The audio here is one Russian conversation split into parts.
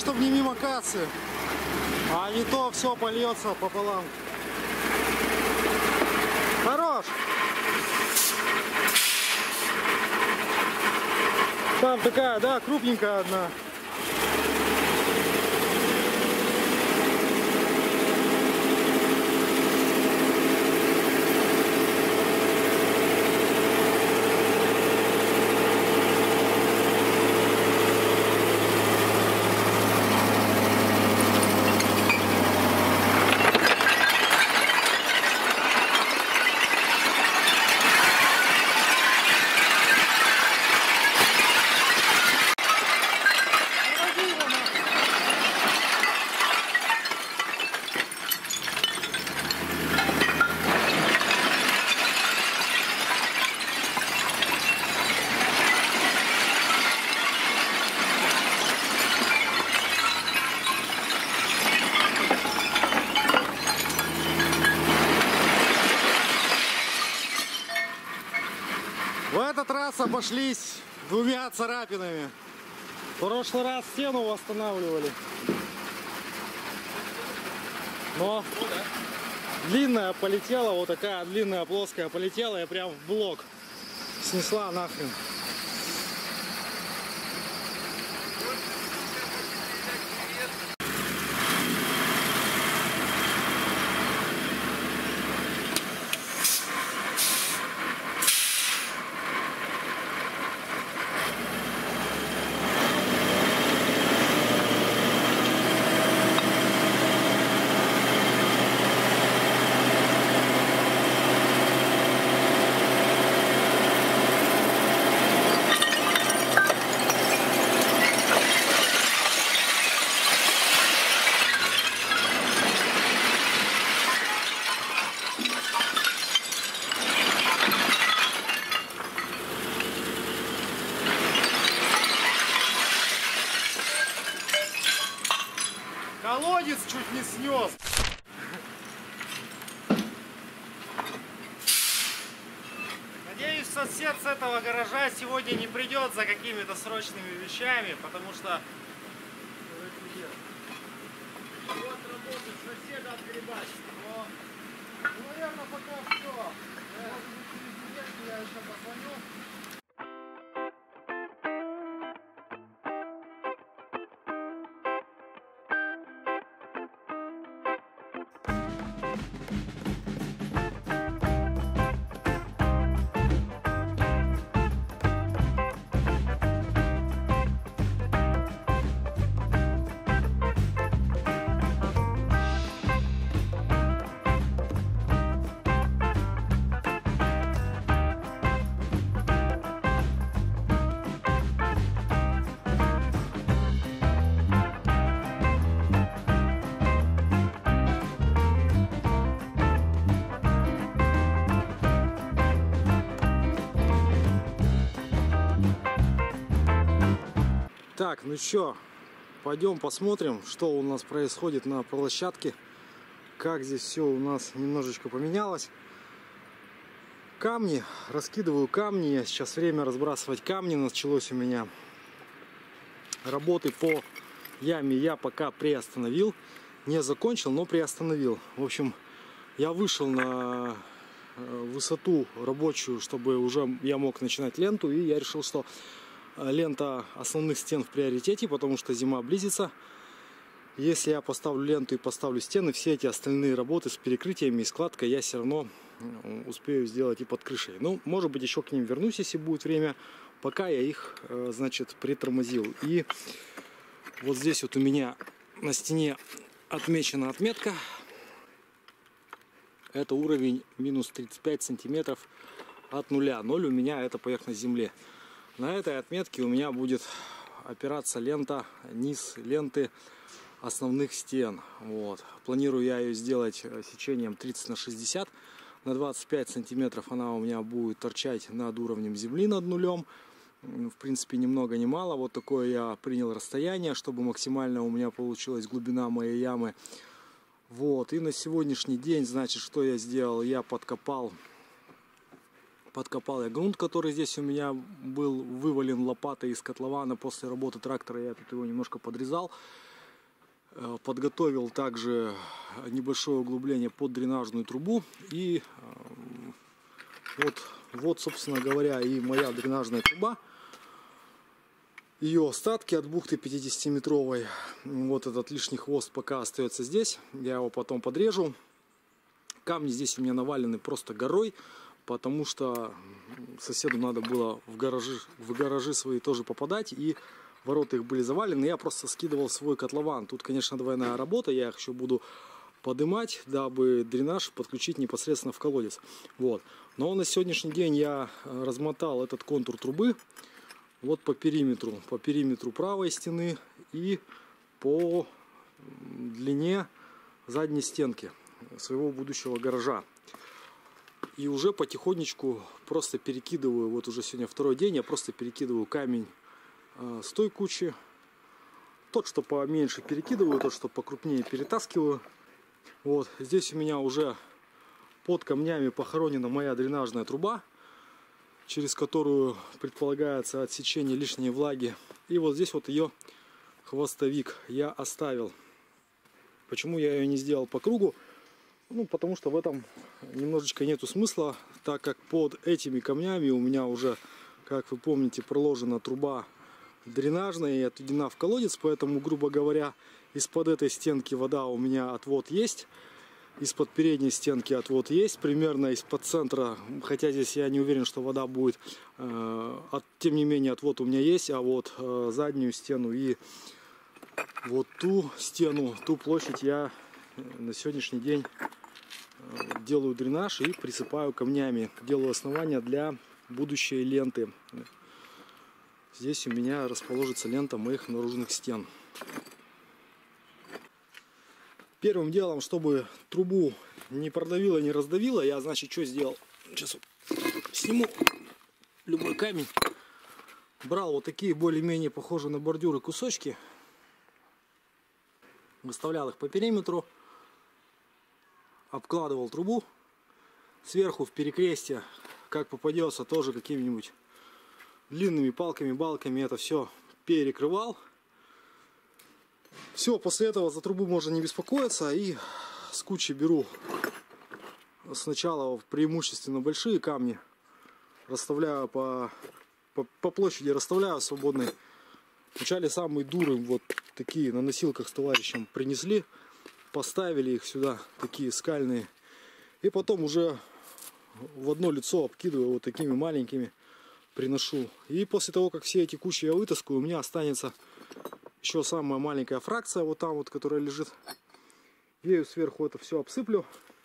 чтобы не мимо кассы, а не то все польется пополам. Хорош! Там такая, да, крупненькая одна. В этот раз обошлись двумя царапинами. В прошлый раз стену восстанавливали. Но длинная полетела, вот такая длинная плоская полетела и прям в блок снесла нахрен. Колодец чуть не снес. Надеюсь, сосед с этого гаража сегодня не придет за какими-то срочными вещами, потому что вот работает соседа отгребать. Но, наверное, пока все. Может быть, через недельку я еще позвоню. Так, ну что, пойдем посмотрим, что у нас происходит на площадке, как здесь все у нас немножечко поменялось. Камни, раскидываю камни, сейчас время разбрасывать камни, началось у меня. Работы по яме я пока приостановил, не закончил, но приостановил. В общем, я вышел на высоту рабочую, чтобы уже я мог начинать ленту, и я решил, что лента основных стен в приоритете, потому что зима близится. Если я поставлю ленту и поставлю стены, все эти остальные работы с перекрытиями и складкой я все равно успею сделать и под крышей. Ну, может быть, еще к ним вернусь, если будет время. Пока я их, значит, притормозил. И вот здесь вот у меня на стене отмечена отметка. Это уровень минус 35 сантиметров от нуля. 0 у меня это поверхность земли. На этой отметке у меня будет опираться лента, низ ленты основных стен. Вот. Планирую я ее сделать сечением 30 на 60. На 25 сантиметров она у меня будет торчать над уровнем земли, над нулем. В принципе, ни много ни мало. Вот такое я принял расстояние, чтобы максимально у меня получилась глубина моей ямы. Вот. И на сегодняшний день, значит, что я сделал? Я подкопал я грунт, который здесь у меня был вывален лопатой из котлована после работы трактора. Я тут его немножко подрезал. Подготовил также небольшое углубление под дренажную трубу. И вот, собственно говоря, и моя дренажная труба. Ее остатки от бухты 50-метровой. Вот этот лишний хвост пока остается здесь. Я его потом подрежу. Камни здесь у меня навалены просто горой, потому что соседу надо было в гаражи свои тоже попадать. И ворота их были завалены. Я просто скидывал свой котлован. Тут, конечно, двойная работа. Я их еще буду поднимать, дабы дренаж подключить непосредственно в колодец. Вот. Но на сегодняшний день я размотал этот контур трубы. Вот по периметру правой стены и по длине задней стенки своего будущего гаража. И уже потихонечку просто перекидываю, вот уже сегодня второй день, я просто перекидываю камень с той кучи. Тот, что поменьше, перекидываю, тот, что покрупнее, перетаскиваю. Вот здесь у меня уже под камнями похоронена моя дренажная труба, через которую предполагается отсечение лишней влаги. И вот здесь вот ее хвостовик я оставил. Почему я ее не сделал по кругу? Ну, потому что в этом немножечко нету смысла, так как под этими камнями у меня уже, как вы помните, проложена труба дренажная и отведена в колодец. Поэтому, грубо говоря, из-под этой стенки вода у меня отвод есть. Из-под передней стенки отвод есть, примерно из-под центра, хотя здесь я не уверен, что вода будет, тем не менее отвод у меня есть, а вот заднюю стену и вот ту стену, ту площадь я на сегодняшний день делаю дренаж и присыпаю камнями, делаю основания для будущей ленты. Здесь у меня расположится лента моих наружных стен. Первым делом, чтобы трубу не продавило, не раздавило, я, значит, что сделал? Сейчас сниму любой камень. Брал вот такие более-менее похожие на бордюры кусочки. Выставлял их по периметру. Обкладывал трубу. Сверху в перекрестие, как попадется, тоже какими-нибудь длинными палками, балками это все перекрывал. Все, после этого за трубу можно не беспокоиться. И с кучи беру сначала преимущественно большие камни. Расставляю по площади, расставляю свободной. Вначале самые дуры вот такие на носилках с товарищем принесли. Поставили их сюда, такие скальные. И потом уже в одно лицо обкидываю вот такими маленькими. Приношу. И после того, как все эти кучи я вытаскаю, у меня останется еще самая маленькая фракция, вот там вот, которая лежит. Ею сверху это все обсыплю.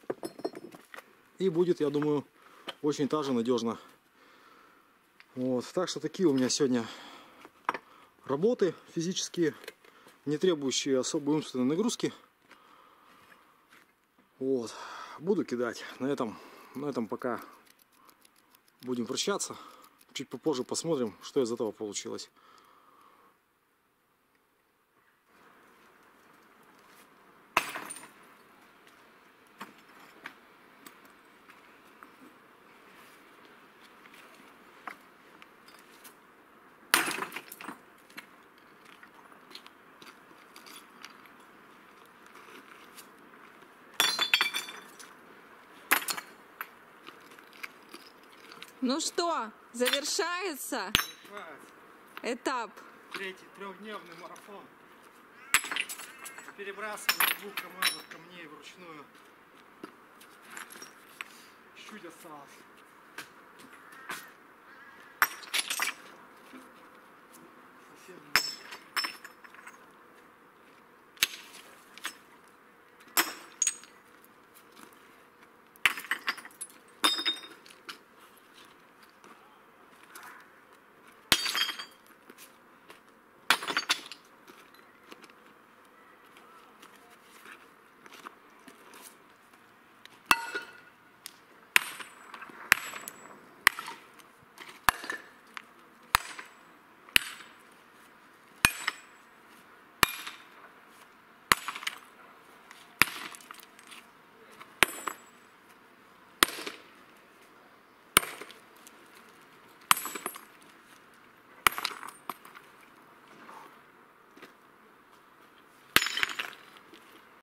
И будет, я думаю, очень даже надежно. Вот. Так что такие у меня сегодня работы физические, не требующие особой умственной нагрузки. Вот. Буду кидать. На этом пока будем прощаться. Чуть попозже посмотрим, что из этого получилось. Ну что, завершается этап. Третий трехдневный марафон. Перебрасывание 2 командных камней вручную. Чуть осталось. Совсем немного.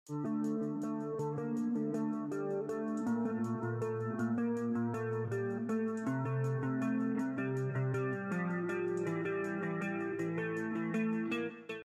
Thank you.